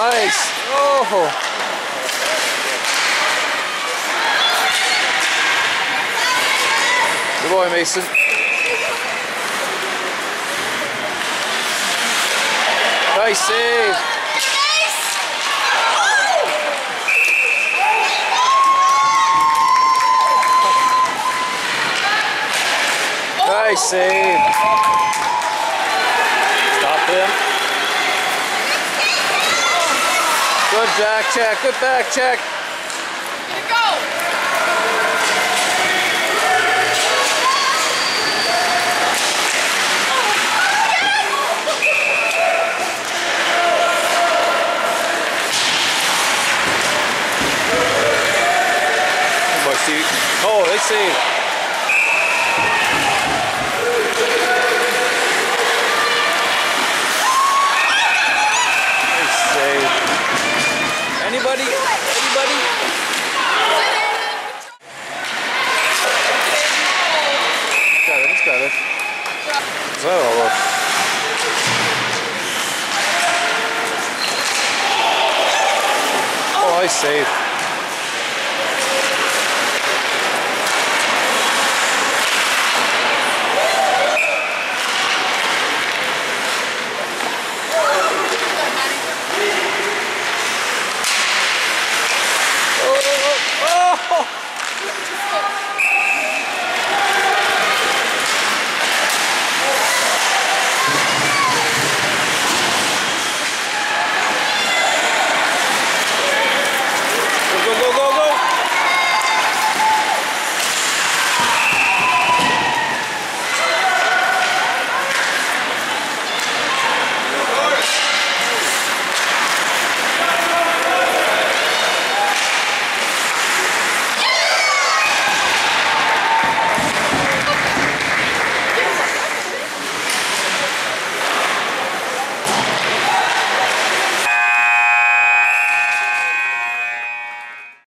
nice. Oh. Good boy, Mason. Nice save. Nice save. Stop him. Good back check. Good back check. Here we go. Oh, they saved. Nice save. Anybody? Anybody? Got it, it's got it. Is that all of? Oh, nice save.